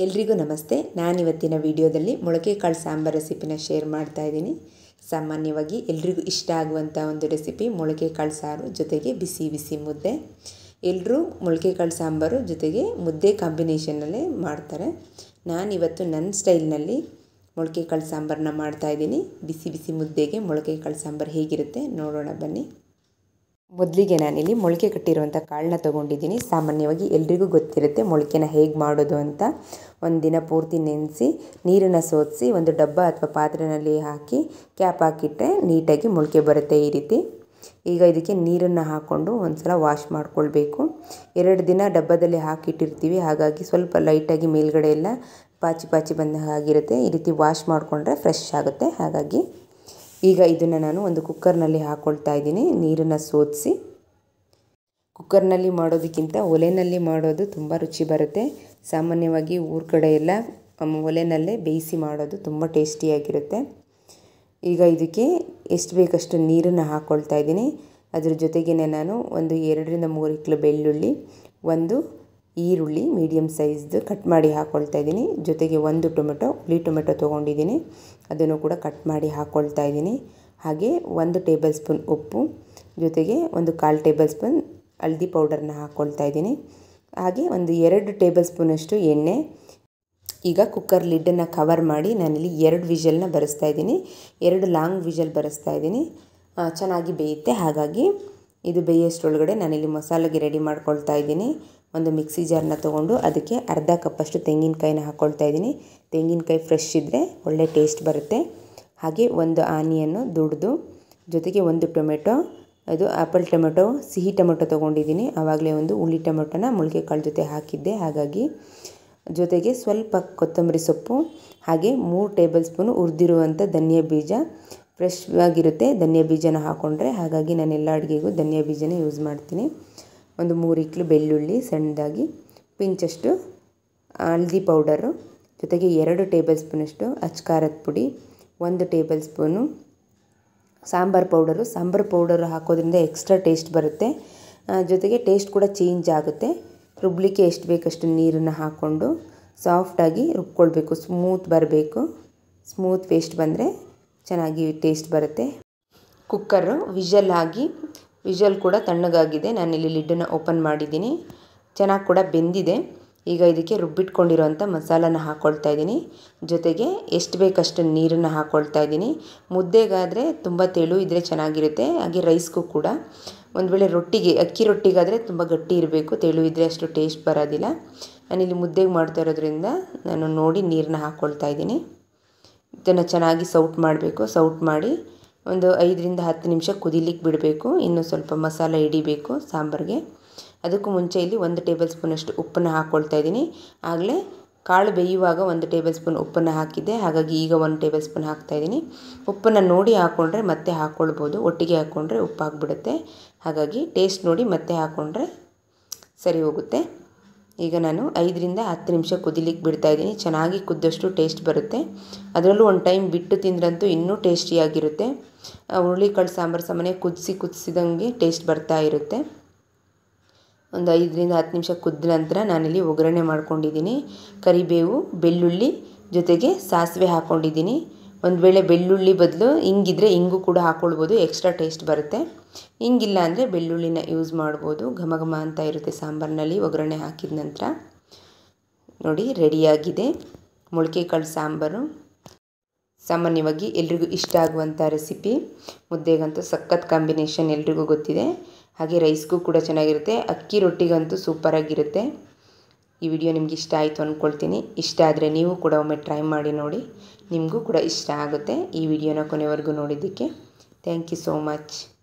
ಎಲ್ರಿಗೂ ನಮಸ್ತೆ. ನಾನಿವತ್ತಿನ ವಿಡಿಯೋದಲ್ಲಿ ಮೊಳಕೆ ಕಾಳು ಸಾಂಬಾರು ರೆಸಿಪಿನ ಶೇರ್ ಮಾಡ್ತಾ ಇದ್ದೀನಿ. ಸಾಮಾನ್ಯವಾಗಿ ಎಲ್ರಿಗೂ ಇಷ್ಟ ಆಗುವಂಥ ಒಂದು ರೆಸಿಪಿ ಮೊಳಕೆ ಕಾಳು ಸಾರು ಜೊತೆಗೆ ಬಿಸಿ ಬಿಸಿ ಮುದ್ದೆ. ಎಲ್ಲರೂ ಮೊಳಕೆ ಕಾಳು ಸಾಂಬಾರು ಜೊತೆಗೆ ಮುದ್ದೆ ಕಾಂಬಿನೇಷನ್ನಲ್ಲೇ ಮಾಡ್ತಾರೆ. ನಾನಿವತ್ತು ನನ್ನ ಸ್ಟೈಲ್ನಲ್ಲಿ ಮೊಳಕೆ ಕಾಳು ಸಾಂಬಾರನ್ನ ಮಾಡ್ತಾಯಿದ್ದೀನಿ. ಬಿಸಿ ಬಿಸಿ ಮುದ್ದೆಗೆ ಮೊಳಕೆ ಕಾಳು ಸಾಂಬಾರು ಹೇಗಿರುತ್ತೆ ನೋಡೋಣ ಬನ್ನಿ. ಮೊದಲಿಗೆ ನಾನಿಲ್ಲಿ ಮೊಳಕೆ ಕಟ್ಟಿರುವಂಥ ಕಾಳನ್ನ ತೊಗೊಂಡಿದ್ದೀನಿ. ಸಾಮಾನ್ಯವಾಗಿ ಎಲ್ರಿಗೂ ಗೊತ್ತಿರುತ್ತೆ ಮೊಳಕೆನ ಹೇಗೆ ಮಾಡೋದು ಅಂತ. ಒಂದು ದಿನ ಪೂರ್ತಿ ನೆನೆಸಿ ನೀರನ್ನು ಸೋಸಿ ಒಂದು ಡಬ್ಬ ಅಥವಾ ಪಾತ್ರೆಯಲ್ಲಿ ಹಾಕಿ ಕ್ಯಾಪ್ ಹಾಕಿಟ್ಟರೆ ನೀಟಾಗಿ ಮೊಳಕೆ ಬರುತ್ತೆ ಈ ರೀತಿ. ಈಗ ಇದಕ್ಕೆ ನೀರನ್ನು ಹಾಕ್ಕೊಂಡು ಒಂದು ಸಲ ವಾಶ್ ಮಾಡಿಕೊಳ್ಬೇಕು. 2 ದಿನ ಡಬ್ಬದಲ್ಲಿ ಹಾಕಿಟ್ಟಿರ್ತೀವಿ, ಹಾಗಾಗಿ ಸ್ವಲ್ಪ ಲೈಟಾಗಿ ಮೇಲ್ಗಡೆ ಎಲ್ಲ ಪಾಚಿ ಪಾಚಿ ಬಂದ ಹಾಗಿರುತ್ತೆ. ಈ ರೀತಿ ವಾಶ್ ಮಾಡಿಕೊಂಡ್ರೆ ಫ್ರೆಶ್ ಆಗುತ್ತೆ. ಹಾಗಾಗಿ ಈಗ ಇದನ್ನು ನಾನು ಒಂದು ಕುಕ್ಕರ್ನಲ್ಲಿ ಹಾಕ್ಕೊಳ್ತಾ ಇದ್ದೀನಿ. ನೀರನ್ನು ಸೋಸಿ ಕುಕ್ಕರ್ನಲ್ಲಿ ಮಾಡೋದಕ್ಕಿಂತ ಒಲೆಯಲ್ಲಿ ಮಾಡೋದು ತುಂಬ ರುಚಿ ಬರುತ್ತೆ. ಸಾಮಾನ್ಯವಾಗಿ ಊರ ಕಡೆ ಎಲ್ಲ ಒಲೆಯಲ್ಲೇ ಬೇಯಿಸಿ ಮಾಡೋದು ತುಂಬ ಟೇಸ್ಟಿಯಾಗಿರುತ್ತೆ. ಈಗ ಇದಕ್ಕೆ ಎಷ್ಟು ಬೇಕಷ್ಟು ನೀರನ್ನು ಹಾಕ್ಕೊಳ್ತಾ ಇದ್ದೀನಿ. ಅದ್ರ ಜೊತೆಗೇ ನಾನು ಒಂದು 2ರಿಂದ 3 ಇಕ್ಳು ಬೆಳ್ಳುಳ್ಳಿ, ಒಂದು ಈರುಳ್ಳಿ ಮೀಡಿಯಮ್ ಸೈಜ್ದು ಕಟ್ ಮಾಡಿ ಹಾಕ್ಕೊಳ್ತಾ ಇದ್ದೀನಿ. ಜೊತೆಗೆ ಒಂದು ಹುಳಿ ಟೊಮೆಟೊ ತೊಗೊಂಡಿದ್ದೀನಿ, ಅದನ್ನು ಕೂಡ ಕಟ್ ಮಾಡಿ ಹಾಕ್ಕೊಳ್ತಾ ಇದ್ದೀನಿ. ಹಾಗೆ 1 ಟೇಬಲ್ ಸ್ಪೂನ್ ಉಪ್ಪು, ಜೊತೆಗೆ ಒಂದು 1/4 ಟೇಬಲ್ ಸ್ಪೂನ್ ಹಳದಿ ಪೌಡರ್ನ ಹಾಕ್ಕೊಳ್ತಾ ಇದ್ದೀನಿ. ಹಾಗೆ ಒಂದು 2 ಟೇಬಲ್ ಸ್ಪೂನಷ್ಟು ಎಣ್ಣೆ. ಈಗ ಕುಕ್ಕರ್ ಲಿಡ್ಡನ್ನು ಕವರ್ ಮಾಡಿ ನಾನಿಲ್ಲಿ 2 ವಿಷಲ್ನ ಬರೆಸ್ತಾ ಇದ್ದೀನಿ. 2 ಲಾಂಗ್ ವಿಷಲ್ ಬರೆಸ್ತಾ ಇದ್ದೀನಿ. ಚೆನ್ನಾಗಿ ಬೇಯುತ್ತೆ. ಹಾಗಾಗಿ ಇದು ಬೇಯೋಷ್ಟರೊಳಗಡೆ ನಾನಿಲ್ಲಿ ಮಸಾಲೆಗೆ ರೆಡಿ ಮಾಡ್ಕೊಳ್ತಾ ಇದ್ದೀನಿ. ಒಂದು ಮಿಕ್ಸಿ ಜಾರನ್ನ ತೊಗೊಂಡು ಅದಕ್ಕೆ ಅರ್ಧ ಕಪ್ಪಷ್ಟು ತೆಂಗಿನಕಾಯಿನ ಹಾಕ್ಕೊಳ್ತಾ ಇದ್ದೀನಿ. ತೆಂಗಿನಕಾಯಿ ಫ್ರೆಶ್ ಇದ್ದರೆ ಒಳ್ಳೆ ಟೇಸ್ಟ್ ಬರುತ್ತೆ. ಹಾಗೆ ಒಂದು ಆನಿಯನ್ನು ದುಡ್ದು, ಜೊತೆಗೆ ಒಂದು ಟೊಮೆಟೊ, ಅದು ಆ್ಯಪಲ್ ಟೊಮೆಟೊ, ಸಿಹಿ ಟೊಮೆಟೊ ತೊಗೊಂಡಿದ್ದೀನಿ. ಆವಾಗಲೇ ಒಂದು ಹುಳಿ ಟೊಮೆಟೊನ ಮೊಳಕೆ ಕಾಳು ಜೊತೆ ಹಾಕಿದ್ದೆ, ಹಾಗಾಗಿ. ಜೊತೆಗೆ ಸ್ವಲ್ಪ ಕೊತ್ತಂಬರಿ ಸೊಪ್ಪು, ಹಾಗೆ 3 ಟೇಬಲ್ ಸ್ಪೂನು ಹುರಿದಿರುವಂಥ ಧನಿಯಾ ಬೀಜ. ಫ್ರೆಶ್ ಆಗಿರುತ್ತೆ ಧನಿಯಾ ಬೀಜನ ಹಾಕ್ಕೊಂಡ್ರೆ, ಹಾಗಾಗಿ ನಾನು ಎಲ್ಲ ಅಡುಗೆಗೂ ಧನಿಯಾ ಬೀಜನೇ ಯೂಸ್ ಮಾಡ್ತೀನಿ. ಒಂದು 3 ಇಕ್ಳು ಬೆಳ್ಳುಳ್ಳಿ ಸಣ್ಣದಾಗಿ, ಪಿಂಚಷ್ಟು ಹಳದಿ ಪೌಡರು, ಜೊತೆಗೆ 2 ಟೇಬಲ್ ಸ್ಪೂನಷ್ಟು ಅಚ್ಕಾರದ ಪುಡಿ, 1 ಟೇಬಲ್ ಸ್ಪೂನು ಸಾಂಬಾರು ಪೌಡರು ಹಾಕೋದ್ರಿಂದ ಎಕ್ಸ್ಟ್ರಾ ಟೇಸ್ಟ್ ಬರುತ್ತೆ. ಜೊತೆಗೆ ಟೇಸ್ಟ್ ಕೂಡ ಚೇಂಜ್ ಆಗುತ್ತೆ. ರುಬ್ಲಿಕ್ಕೆ ಎಷ್ಟು ಬೇಕಷ್ಟು ನೀರನ್ನು ಹಾಕ್ಕೊಂಡು ಸಾಫ್ಟಾಗಿ ರುಬ್ಕೊಳ್ಬೇಕು. ಸ್ಮೂತ್ ಬರಬೇಕು. ಸ್ಮೂತ್ ಪೇಸ್ಟ್ ಬಂದರೆ ಚೆನ್ನಾಗಿ ಟೇಸ್ಟ್ ಬರುತ್ತೆ. ಕುಕ್ಕರು ವಿಷಲ್ ಕೂಡ ತಣ್ಣಗಾಗಿದೆ. ನಾನಿಲ್ಲಿ ಲಿಡ್ಡನ್ನು ಓಪನ್ ಮಾಡಿದ್ದೀನಿ. ಚೆನ್ನಾಗಿ ಕೂಡ ಬೆಂದಿದೆ. ಈಗ ಇದಕ್ಕೆ ರುಬ್ಬಿಟ್ಕೊಂಡಿರೋಂಥ ಮಸಾಲನ ಹಾಕ್ಕೊಳ್ತಾ ಇದ್ದೀನಿ. ಜೊತೆಗೆ ಎಷ್ಟು ಬೇಕಷ್ಟು ನೀರನ್ನು ಹಾಕ್ಕೊಳ್ತಾ ಇದ್ದೀನಿ. ಮುದ್ದೆಗಾದರೆ ತುಂಬ ತೆಳು ಇದ್ದರೆ ಚೆನ್ನಾಗಿರುತ್ತೆ. ಹಾಗೆ ರೈಸ್ಗೂ ಕೂಡ. ಒಂದು ವೇಳೆ ಅಕ್ಕಿ ರೊಟ್ಟಿಗಾದರೆ ತುಂಬ ಗಟ್ಟಿ ಇರಬೇಕು, ತೆಳು ಇದ್ದರೆ ಅಷ್ಟು ಟೇಸ್ಟ್ ಬರೋದಿಲ್ಲ. ನಾನಿಲ್ಲಿ ಮುದ್ದೆಗೆ ಮಾಡ್ತಾ ಇರೋದ್ರಿಂದ ನಾನು ನೋಡಿ ನೀರನ್ನ ಹಾಕ್ಕೊಳ್ತಾ ಇದ್ದೀನಿ. ಇದನ್ನು ಚೆನ್ನಾಗಿ ಸೌಟ್ ಮಾಡಬೇಕು. ಸೌಟ್ ಮಾಡಿ ಒಂದು 5ರಿಂದ 10 ನಿಮಿಷ ಕುದಿಲಿಕ್ಕೆ ಬಿಡಬೇಕು. ಇನ್ನು ಸ್ವಲ್ಪ ಮಸಾಲೆ ಹಿಡಿಬೇಕು ಸಾಂಬಾರಿಗೆ. ಅದಕ್ಕೂ ಮುಂಚೆ ಇಲ್ಲಿ 1 ಟೇಬಲ್ ಸ್ಪೂನಷ್ಟು ಉಪ್ಪನ್ನು ಹಾಕ್ಕೊಳ್ತಾ ಇದ್ದೀನಿ. ಆಗಲೇ ಕಾಳು ಬೇಯುವಾಗ 1 ಟೇಬಲ್ ಸ್ಪೂನ್ ಉಪ್ಪನ್ನು ಹಾಕಿದ್ದೆ, ಹಾಗಾಗಿ ಈಗ 1 ಟೇಬಲ್ ಸ್ಪೂನ್ ಹಾಕ್ತಾಯಿದ್ದೀನಿ. ಉಪ್ಪನ್ನು ನೋಡಿ ಹಾಕ್ಕೊಂಡ್ರೆ ಮತ್ತೆ ಹಾಕ್ಕೊಳ್ಬೋದು. ಒಟ್ಟಿಗೆ ಹಾಕ್ಕೊಂಡ್ರೆ ಉಪ್ಪು ಆಗಿಬಿಡುತ್ತೆ. ಹಾಗಾಗಿ ಟೇಸ್ಟ್ ನೋಡಿ ಮತ್ತೆ ಹಾಕ್ಕೊಂಡ್ರೆ ಸರಿ ಹೋಗುತ್ತೆ. ಈಗ ನಾನು 5ರಿಂದ 10 ನಿಮಿಷ ಕುದಿಲಿಕ್ಕೆ ಬಿಡ್ತಾಯಿದ್ದೀನಿ. ಚೆನ್ನಾಗಿ ಕುದ್ದಷ್ಟು ಟೇಸ್ಟ್ ಬರುತ್ತೆ. ಅದರಲ್ಲೂ ಒಂದು ಟೈಮ್ ಬಿಟ್ಟು ತಿಂದ್ರಂತೂ ಇನ್ನೂ ಟೇಸ್ಟಿಯಾಗಿರುತ್ತೆ. ಹುರುಳಿಕಾಳು ಸಾಂಬಾರು ಸಾಮಾನ್ಯ ಕುದಿಸಿದಂಗೆ ಟೇಸ್ಟ್ ಬರ್ತಾ ಇರುತ್ತೆ. ಒಂದು 5ರಿಂದ 10 ನಿಮಿಷ ಕುದ್ದ ನಂತರ ನಾನಿಲ್ಲಿ ಒಗ್ಗರಣೆ ಮಾಡ್ಕೊಂಡಿದ್ದೀನಿ. ಕರಿಬೇವು, ಬೆಳ್ಳುಳ್ಳಿ, ಜೊತೆಗೆ ಸಾಸಿವೆ ಹಾಕ್ಕೊಂಡಿದ್ದೀನಿ. ಒಂದು ವೇಳೆ ಬೆಳ್ಳುಳ್ಳಿ ಬದಲು ಹಿಂಗಿದ್ರೆ ಹಿಂಗು ಕೂಡ ಹಾಕ್ಕೊಳ್ಬೋದು, ಎಕ್ಸ್ಟ್ರಾ ಟೇಸ್ಟ್ ಬರುತ್ತೆ. ಹಿಂಗಿಲ್ಲ ಅಂದರೆ ಬೆಳ್ಳುಳ್ಳಿನ ಯೂಸ್ ಮಾಡ್ಬೋದು. ಘಮ ಘಮ ಅಂತ ಇರುತ್ತೆ ಸಾಂಬಾರಿನಲ್ಲಿ ಒಗ್ಗರಣೆ ಹಾಕಿದ ನಂತರ. ನೋಡಿ ರೆಡಿಯಾಗಿದೆ ಮೊಳಕೆ ಕಾಳು ಸಾಂಬಾರು. ಸಾಮಾನ್ಯವಾಗಿ ಎಲ್ರಿಗೂ ಇಷ್ಟ ಆಗುವಂಥ ರೆಸಿಪಿ. ಮುದ್ದೆಗಂತೂ ಸಖತ್ ಕಾಂಬಿನೇಷನ್ ಎಲ್ರಿಗೂ ಗೊತ್ತಿದೆ. ಹಾಗೆ ರೈಸ್ಗೂ ಕೂಡ ಚೆನ್ನಾಗಿರುತ್ತೆ. ಅಕ್ಕಿ ರೊಟ್ಟಿಗಂತೂ ಸೂಪರಾಗಿರುತ್ತೆ. ಈ ವಿಡಿಯೋ ನಿಮ್ಗೆ ಇಷ್ಟ ಆಯಿತು ಅಂದ್ಕೊಳ್ತೀನಿ. ಇಷ್ಟ ಆದರೆ ನೀವು ಕೂಡ ಒಮ್ಮೆ ಟ್ರೈ ಮಾಡಿ ನೋಡಿ, ನಿಮಗೂ ಕೂಡ ಇಷ್ಟ ಆಗುತ್ತೆ. ಈ ವಿಡಿಯೋನ ಕೊನೆವರೆಗೂ ನೋಡಿದ್ದಕ್ಕೆ ಥ್ಯಾಂಕ್ ಯು ಸೋ ಮಚ್.